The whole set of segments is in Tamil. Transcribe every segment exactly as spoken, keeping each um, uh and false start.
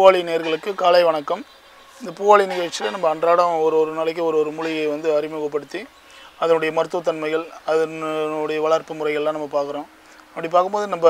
பூவாலி நேயர்களுக்கு காலை வணக்கம். இந்த பூவாலி நிகழ்ச்சியில் நம்ம அன்றாடம் ஒரு ஒரு நாளைக்கு ஒரு ஒரு மூலிகையை வந்து அறிமுகப்படுத்தி அதனுடைய மருத்துவத்தன்மைகள் அதனுடைய வளர்ப்பு முறைகள்லாம் நம்ம பார்க்குறோம். அப்படி பார்க்கும்போது நம்ம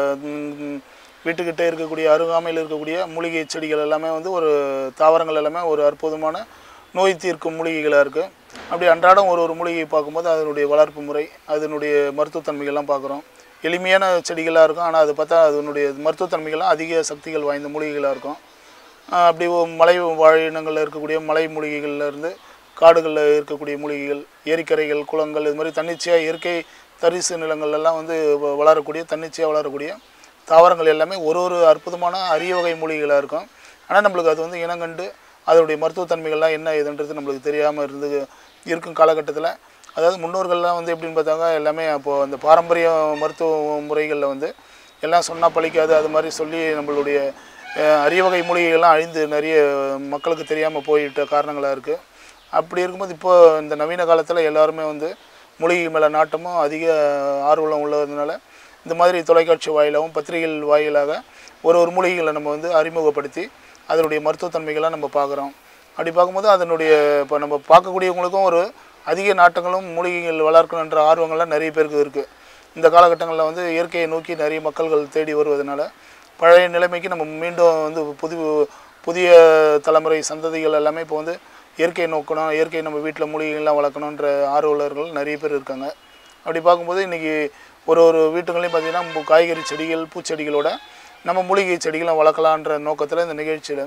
வீட்டுக்கிட்டே இருக்கக்கூடிய அருகாமையில் இருக்கக்கூடிய மூலிகை செடிகள் எல்லாமே வந்து ஒரு தாவரங்கள் எல்லாமே ஒரு அற்புதமான நோய் தீர்க்கும் மூலிகைகளாக இருக்குது. அப்படி அன்றாடம் ஒரு ஒரு மூலிகையை பார்க்கும்போது அதனுடைய வளர்ப்பு முறை அதனுடைய மருத்துவத்தன்மைகள்லாம் பார்க்குறோம். எளிமையான செடிகளாக இருக்கும், ஆனால் அது பார்த்தா அதனுடைய மருத்துவத்தன்மைகள்லாம் அதிக சக்திகள் வாய்ந்த மூலிகைகளாக இருக்கும். அப்படி மலை வாழினங்களில் இருக்கக்கூடிய மலை மூலிகைகள்லேருந்து காடுகளில் இருக்கக்கூடிய மூலிகைகள், ஏரிக்கரைகள், குளங்கள், இது மாதிரி தன்னிச்சையாக இயற்கை தரிசு நிலங்கள்லாம் வந்து வளரக்கூடிய தன்னிச்சையாக வளரக்கூடிய தாவரங்கள் எல்லாமே ஒரு ஒரு அற்புதமான அரிய வகை மூலிகைகளாக இருக்கும். ஆனால் நம்மளுக்கு அது வந்து இனங்கண்டு அதனுடைய மருத்துவத்தன்மைகள்லாம் என்ன ஏதுன்றது நம்மளுக்கு தெரியாமல் இருந்து இருக்கும் காலகட்டத்தில், அதாவது முன்னோர்கள்லாம் வந்து எப்படின்னு பார்த்தாங்க, எல்லாமே அப்போது அந்த பாரம்பரிய மருத்துவ முறைகளில் வந்து எல்லாம் சொன்னால் பழிக்காது அது மாதிரி சொல்லி நம்மளுடைய அரிய வகை மூலிகைகள்லாம் அழிந்து நிறைய மக்களுக்கு தெரியாமல் போயிட்ட காரணங்களாக இருக்குது. அப்படி இருக்கும்போது இப்போது இந்த நவீன காலத்தில் எல்லாருமே வந்து மூலிகை மேலே நாட்டமும் அதிக ஆர்வம் உள்ளதுனால இந்த மாதிரி தொலைக்காட்சி வாயிலாகவும் பத்திரிகைகள் வாயிலாக ஒரு ஒரு மூலிகைகளை நம்ம வந்து அறிமுகப்படுத்தி அதனுடைய மருத்துவத்தன்மைகள்லாம் நம்ம பார்க்குறோம். அப்படி பார்க்கும்போது அதனுடைய இப்போ நம்ம பார்க்கக்கூடியவங்களுக்கும் ஒரு அதிக நாட்டங்களும் மூலிகைகள் வளர்க்கணுன்ற ஆர்வங்கள்லாம் நிறைய பேருக்கு இருக்குது. இந்த காலகட்டங்களில் வந்து இயற்கையை நோக்கி நிறைய மக்கள்கள் தேடி வருவதனால பழைய நிலைமைக்கு நம்ம மீண்டும் வந்து புது புதிய தலைமுறை சந்ததிகள் எல்லாமே இப்போ வந்து இயற்கையை நோக்கணும், இயற்கையை நம்ம வீட்டில் மூலிகைகள்லாம் வளர்க்கணுன்ற ஆர்வலர்கள் நிறைய பேர் இருக்காங்க. அப்படி பார்க்கும்போது இன்றைக்கி ஒரு ஒரு வீட்டுகளையும் பார்த்திங்கன்னா காய்கறி செடிகள் பூச்செடிகளோட நம்ம மூலிகை செடிகளை வளர்க்கலான்ற நோக்கத்தில் இந்த நிகழ்ச்சியில்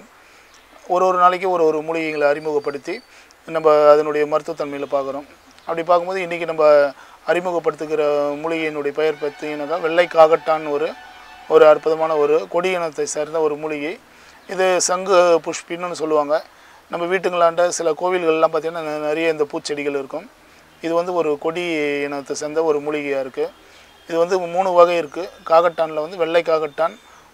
ஒரு ஒரு நாளைக்கு ஒரு ஒரு மூலிகைகளை அறிமுகப்படுத்தி நம்ம அதனுடைய மருத்துவத்தன்மையில் பார்க்குறோம். அப்படி பார்க்கும்போது இன்றைக்கி நம்ம அறிமுகப்படுத்துகிற மூலிகையினுடைய பெயர் பார்த்தீங்கன்னாக்கா வெள்ளை காகட்டான் ஒரு ஒரு அற்புதமான ஒரு கொடி இனத்தை சேர்ந்த ஒரு மூலிகை. இது சங்கு புஷ்பின்னு சொல்லுவாங்க. நம்ம வீட்டுங்களாண்ட சில கோவில்கள்லாம் பார்த்திங்கன்னா நிறைய இந்த பூச்செடிகள் இருக்கும். இது வந்து ஒரு கொடி இனத்தை சேர்ந்த ஒரு மூலிகையாக இருக்குது. இது வந்து மூணு வகை இருக்குது. காகட்டானில் வந்து வெள்ளை காகட்டான்,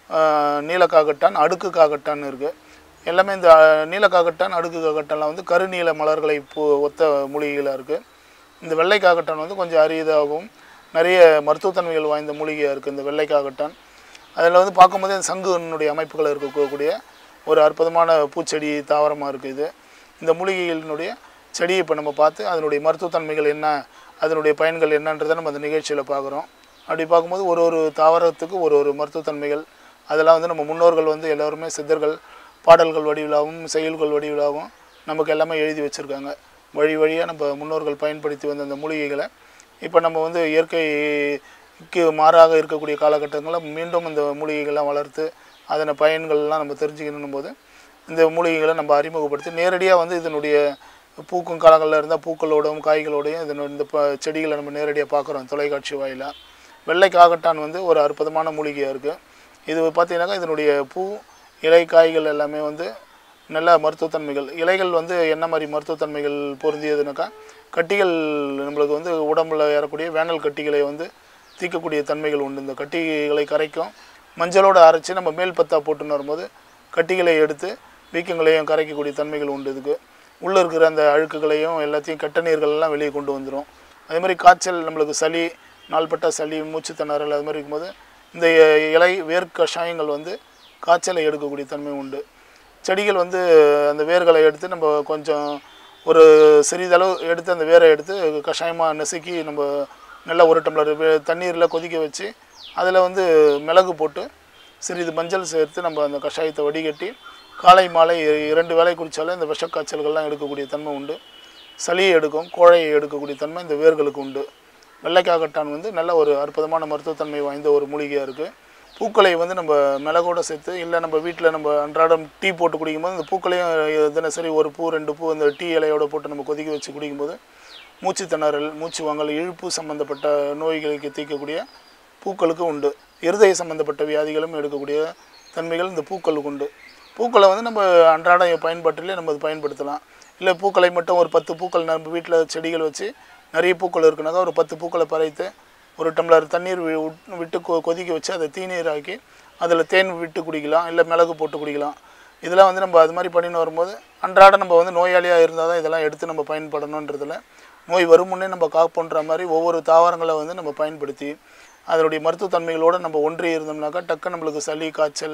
நீல காகட்டான், அடுக்கு காகட்டான் இருக்குது. எல்லாமே இந்த நீல காகட்டான் அடுக்கு காகட்டான்லாம் வந்து கருநீல மலர்களை பூ ஒத்த மூலிகைகளாக இருக்குது. இந்த வெள்ளை காகட்டான் வந்து கொஞ்சம் அரியதாகவும் நிறைய மருத்துவத்தன்மைகள் வாய்ந்த மூலிகையாக இருக்குது இந்த வெள்ளை காகட்டான். அதில் வந்து பார்க்கும்போது இந்த சங்குனுடைய அமைப்புகள் இருக்கக்கூடிய ஒரு அற்புதமான பூச்செடி தாவரமாக இருக்குது இது. இந்த மூலிகைகளினுடைய செடியை இப்போ நம்ம பார்த்து அதனுடைய மருத்துவத்தன்மைகள் என்ன, அதனுடைய பயன்கள் என்னன்றதை நம்ம அந்த நிகழ்ச்சியில் பார்க்குறோம். அப்படி பார்க்கும்போது ஒரு ஒரு தாவரத்துக்கு ஒரு ஒரு மருத்துவத்தன்மைகள் அதெல்லாம் வந்து நம்ம முன்னோர்கள் வந்து எல்லோருமே சித்தர்கள் பாடல்கள் வடிவிலாகவும் செயல்கள் வடிவிலாகவும் நமக்கு எல்லாமே எழுதி வச்சுருக்காங்க. வழி வழியாக நம்ம முன்னோர்கள் பயன்படுத்தி வந்த அந்த மூலிகைகளை இப்போ நம்ம வந்து இயற்கைக்கு மாறாக இருக்கக்கூடிய காலகட்டங்களில் மீண்டும் இந்த மூலிகைகள்லாம் வளர்த்து அதனை பயன்கள்லாம் நம்ம தெரிஞ்சுக்கணும் போது இந்த மூலிகைகளை நம்ம அறிமுகப்படுத்தி நேரடியாக வந்து இதனுடைய பூக்கும் காலங்களில் இருந்தால் பூக்களோடும் காய்களோடையும் இதனோட இந்த ப செடிகளை நம்ம நேரடியாக பார்க்குறோம் தொலைக்காட்சி வாயிலாக. வெள்ளை காகட்டான் வந்து ஒரு அற்புதமான மூலிகையாக இருக்குது. இது பார்த்திங்கனாக்கா இதனுடைய பூ இலை காய்கள் எல்லாமே வந்து நல்ல மருத்துவத்தன்மைகள். இலைகள் வந்து என்ன மாதிரி மருத்துவத்தன்மைகள் பொருந்தியதுனாக்கா கட்டிகள் நம்மளுக்கு வந்து உடம்பில் ஏறக்கூடிய வேனல் கட்டிகளை வந்து தீர்க்கக்கூடிய தன்மைகள் உண்டு. இந்த கட்டிகளை கரைக்கும். மஞ்சளோடு அரைச்சி நம்ம மேல் பத்தா போட்டுன்னு வரும்போது கட்டிகளை எடுத்து வீக்கங்களையும் கரைக்கக்கூடிய தன்மைகள் உண்டு. இதுக்கு உள்ளே இருக்கிற அந்த அழுக்குகளையும் எல்லாத்தையும் கெட்ட நீர்களெல்லாம் வெளியே கொண்டு வந்துடும். அதே மாதிரி காய்ச்சல் நம்மளுக்கு சளி நாள்பட்ட சளி மூச்சு திணறல் அது மாதிரி இருக்கும்போது இந்த இலை வேர் கஷாயங்கள் வந்து காய்ச்சலை எடுக்கக்கூடிய தன்மை உண்டு. செடிகள் வந்து அந்த வேர்களை எடுத்து நம்ம கொஞ்சம் ஒரு சிறிதளவு எடுத்து அந்த வேரை எடுத்து கஷாயமாக நெசுக்கி நம்ம நல்லா ஒரு டம்ளர் தண்ணீரில் கொதிக்க வச்சு அதில் வந்து மிளகு போட்டு சிறிது மஞ்சள் சேர்த்து நம்ம அந்த கஷாயத்தை வடிகட்டி காலை மாலை இரண்டு வேளை குடித்தாலே இந்த விஷக்காய்ச்சல்கள்லாம் எடுக்கக்கூடிய தன்மை உண்டு. சளியை எடுக்கும், கோழையை எடுக்கக்கூடிய தன்மை இந்த வேர்களுக்கு உண்டு. வெள்ளைக்காகட்டான் வந்து நல்ல ஒரு அற்புதமான மருத்துவத்தன்மை வாய்ந்த ஒரு மூலிகையாக இருக்குது. பூக்களை வந்து நம்ம மிளகோடு சேர்த்து இல்லை நம்ம வீட்டில் நம்ம அன்றாடம் டீ போட்டு குடிக்கும்போது இந்த பூக்களையும் தினசரி ஒரு பூ ரெண்டு பூ இந்த டீ இலையோடு போட்டு நம்ம கொதிக்க வச்சு குடிக்கும்போது மூச்சு திணறல் மூச்சு வாங்கல் இழுப்பு சம்மந்தப்பட்ட நோய்களுக்கு தீர்க்கக்கூடிய பூக்களுக்கு உண்டு. இருதய சம்மந்தப்பட்ட வியாதிகளும் எடுக்கக்கூடிய தன்மைகள் இந்த பூக்களுக்கு உண்டு. பூக்களை வந்து நம்ம அன்றாட பயன்பாட்டிலே நம்ம அது பயன்படுத்தலாம். இல்லை பூக்களை மட்டும் ஒரு பத்து பூக்கள் நம்ம வீட்டில் செடிகள் வச்சு நிறைய பூக்கள் இருக்குனாக்கா ஒரு பத்து பூக்களை பறித்து ஒரு டம்ளர் தண்ணீர் விட்டு கொ கொதிக்க வச்சு அதை தீநீராக்கி அதில் தேன் விட்டு குடிக்கலாம், இல்லை மிளகு போட்டு குடிக்கலாம். இதெல்லாம் வந்து நம்ம அது மாதிரி பண்ணின்னு வரும்போது அன்றாட நம்ம வந்து நோயாளியாக இருந்தால் தான் இதெல்லாம் எடுத்து நம்ம பயன்படணுன்றதில் நோய் வரும் முன்னே நம்ம காப்போன்ற மாதிரி ஒவ்வொரு தாவரங்களை வந்து நம்ம பயன்படுத்தி அதனுடைய மருத்துவத்தன்மைகளோடு நம்ம ஒன்றி இருந்தோம்னாக்கா டக்கு நம்மளுக்கு சளி காய்ச்சல்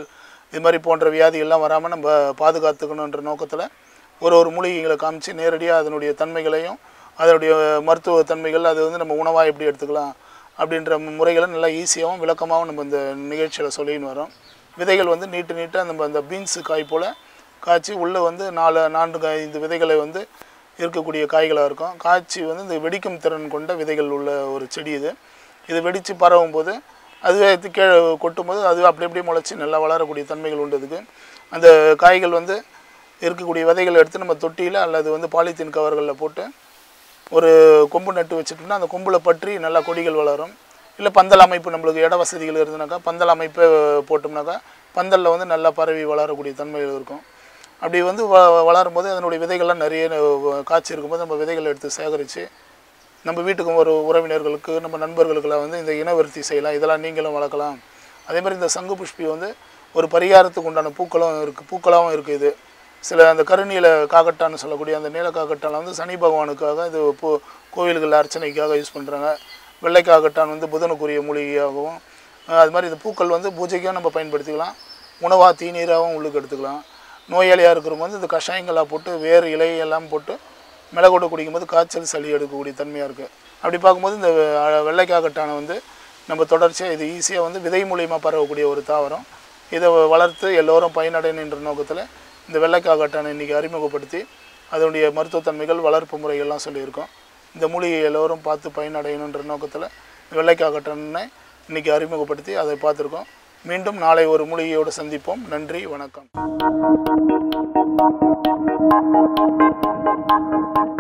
இது மாதிரி போன்ற வியாதிகள்லாம் வராமல் நம்ம பாதுகாத்துக்கணுன்ற நோக்கத்தில் ஒரு ஒரு மூலிகைகளை காமிச்சு நேரடியாக அதனுடைய தன்மைகளையும் அதனுடைய மருத்துவ தன்மைகள் அது வந்து நம்ம உணவாக எப்படி எடுத்துக்கலாம் அப்படின்ற முறைகளை நல்லா ஈஸியாகவும் விளக்கமாகவும் நம்ம இந்த நிகழ்ச்சியில் சொல்லின்னு வரோம். விதைகள் வந்து நீட்டு நீட்டாக நம்ம அந்த பீன்ஸு காய் போல் காய்ச்சி உள்ளே வந்து நாலு நான்கு ஐந்து விதைகளை வந்து இருக்கக்கூடிய காய்களாக இருக்கும். காய்ச்சி வந்து இந்த வெடிக்கும் திறன் கொண்ட விதைகள் உள்ள ஒரு செடி இது. இது வெடித்து பரவும் போது அதுவே கீழே கொட்டும்போது அதுவே அப்படி அப்படியே முளைச்சி நல்லா வளரக்கூடிய தன்மைகள் உண்டு. அதுக்கு அந்த காய்கள் வந்து இருக்கக்கூடிய விதைகளை எடுத்து நம்ம தொட்டியில் அல்லது வந்து பாலித்தீன் கவர்களில் போட்டு ஒரு கொம்பு நட்டு வச்சுட்டோம்னா அந்த கொம்பில் பற்றி நல்லா கொடிகள் வளரும். இல்லை பந்தல் அமைப்பு நம்மளுக்கு இட வசதிகள் இருந்ததுனாக்கா பந்தல் அமைப்பை போட்டோம்னாக்கா பந்தலில் வந்து நல்லா பரவி வளரக்கூடிய தன்மைகள் இருக்கும். அப்படி வந்து வ வளரும் போது அதனுடைய விதைகள்லாம் நிறைய காய்ச்சி இருக்கும்போது நம்ம விதைகளை எடுத்து சேகரித்து நம்ம வீட்டுக்கும் ஒரு உறவினர்களுக்கு நம்ம நண்பர்களுக்கெல்லாம் வந்து இந்த இனவருத்தி செய்யலாம். இதெல்லாம் நீங்களும் வளர்க்கலாம். அதே மாதிரி இந்த சங்கு புஷ்பி வந்து ஒரு பரிகாரத்துக்கு உண்டான பூக்களும் இருக்குது பூக்களாகவும் இருக்குது. இது சில அந்த கருநீல காக்கட்டான்னு சொல்லக்கூடிய அந்த நீல காக்கட்டான் வந்து சனி பகவானுக்காக இது பூ கோவில்கள் அர்ச்சனைக்காக யூஸ் பண்ணுறாங்க. வெள்ளை காக்கட்டான் வந்து புதனுக்குரிய மூலிகையாகவும் அது மாதிரி இந்த பூக்கள் வந்து பூஜைக்கும் நம்ம பயன்படுத்திக்கலாம். உணவாக தீநீராகவும் உள்ளுக்கு எடுத்துக்கலாம். நோயாளியாக இருக்கிறவங்க வந்து இந்த கஷாயங்களாக போட்டு வேறு இலையெல்லாம் போட்டு மிளகோடு குடிக்கும்போது காய்ச்சல் சளி எடுக்கக்கூடிய தன்மையாக இருக்குது. அப்படி பார்க்கும்போது இந்த வெள்ளைக்காக்கட்டானை வந்து நம்ம தொடர்ச்சியாக இது ஈஸியாக வந்து விதை மூலியமாக பரவக்கூடிய ஒரு தாவரம். இதை வளர்த்து எல்லோரும் பயனடையணுன்ற நோக்கத்தில் இந்த வெள்ளைக்காக்கட்டானை இன்றைக்கி அறிமுகப்படுத்தி அதனுடைய மருத்துவத்தன்மைகள் வளர்ப்பு முறைகள்லாம் சொல்லியிருக்கோம். இந்த மூலிகை எல்லோரும் பார்த்து பயனடையணுன்ற நோக்கத்தில் வெள்ளைக்காக்கட்டானை இன்றைக்கி அறிமுகப்படுத்தி அதை பார்த்துருக்கோம். மீண்டும் நாளை ஒரு மூலிகையோடு சந்திப்போம். நன்றி, வணக்கம்.